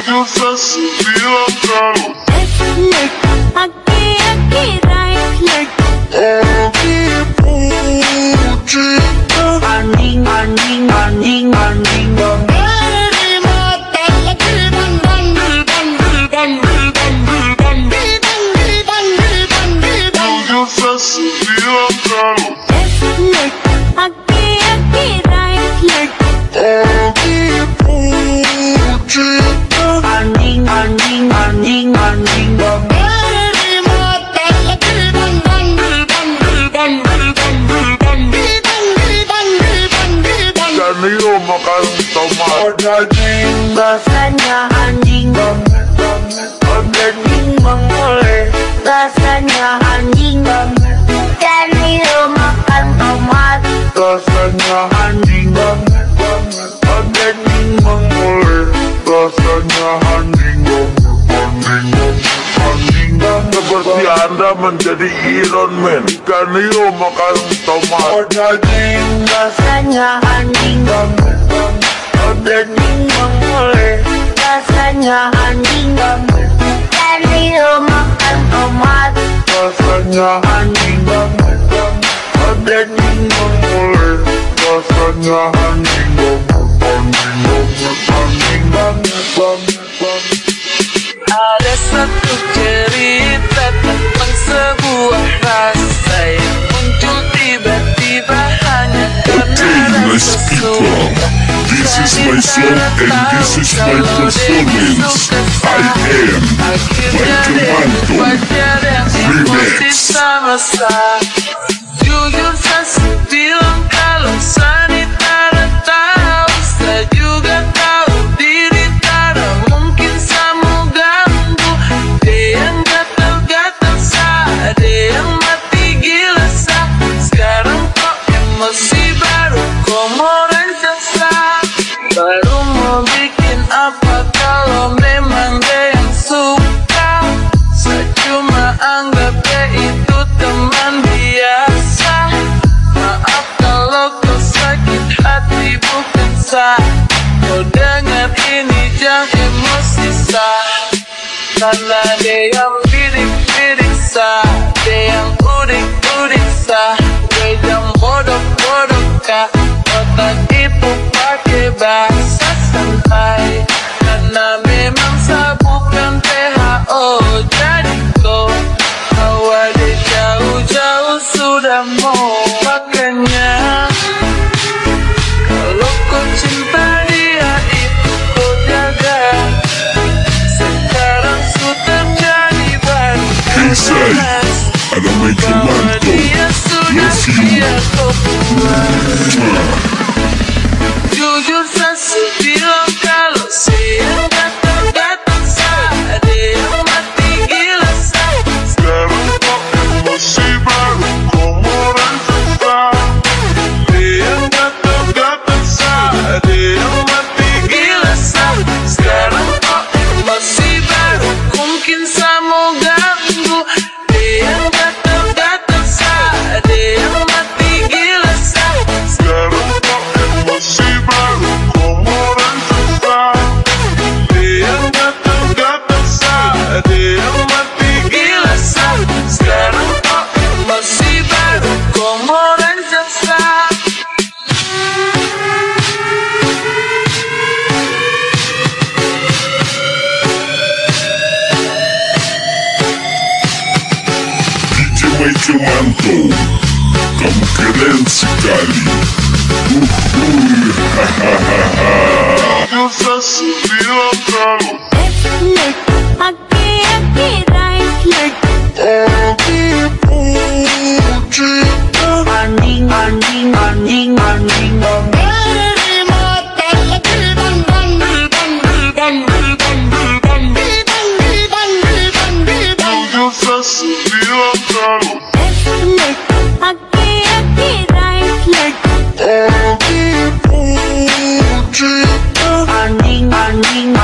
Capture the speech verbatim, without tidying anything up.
Anjing, anjing, anjing, anjing dari mata lagi bandel, bandel, bandel, bandel, bandel, bandel, bandel, bandel, bandel. Bilang kalau left leg, aki aki right leg. Aki puji. Anjing, anjing, anjing, anjing dari mata lagi bandel, bandel, bandel, bandel, bandel. Kanilo makan tomat daging rasanya anjing banget banget. Daging mengoleh rasanya anjing banget. Kanilo makan tomat rasanya anjing banget banget. Daging mengoleh rasanya anjing banget anjing banget anjing banget. Seperti Anda menjadi Iron Man. Kanilo makan tomat daging rasanya anjing banget banget. Daging mengoleh rasanya anjing banget. Kanilo makan tomat rasanya anjing banget banget. daging mengoleh rasanya anjing banget anjing banget anjing banget banget banget. Ada satu cerita tentang sebuah rasa yang muncul tiba-tiba hanya karena Nice people, this is my song and this is my performance. I am Michael Manto Remix. Jujur saya bilang kalau Sani tak tahu, saya juga tahu diri tak mungkin saya ganggu. Dia yang gatal-gatal sah, dia yang mati gila sah. Sekarang kok emosi baru, kok mau rencang sah. Baru mau bikin apa kalau memang dia yang suka. Saya cuma anggap dia itu teman biasa. Maaf kalau kau sakit hati bukan sah. Kau dengar ini jangan emosi sah. Karena dia yang bidik-bidik sah, dia yang udik-udik sah. Gue yang bodoh-bodoh kah, otak itu pakai bahasa santai. Karena memang saya bukan P H O, jadi kau bawa dia jauh-jauh sudah mau. Makanya kalau kau cinta dia itu kau jaga. Sekarang sudah jadi baru. Hey say, ada Michael Manto, love you. Jujur saya bilang kalau saya gatal-gatal sah, ada yang mati gila sah. Sekarang kok emosi baru, kau mau rancang sah. Dia yang gatal-gatal sah, ada yang mati Gila sah. Sekarang kok emosi baru, mungkin saya mau ganggu. Dia yang gatal-gatal sah, ada yang mati gila sah. Sekarang kok emosi baru, kau mau rancang sah. Dia yang gatal-gatal sah, ada yang mati Gila sah. Sekarang kok emosi baru, kau mau rancang sah. D J Michael Manto, kamu keren sekali. Uhuh, hahaha. bilang kalau left leg, aki aki right leg. Aki puji. Anjing, anjing, anjing, anjing dari mata lagi bandel, bandel, bandel, bandel, bandel, bandel, bandel, bandel, bandel. bilang kalau Left leg, aki aki right leg. Aki puji. Anjing, anjing,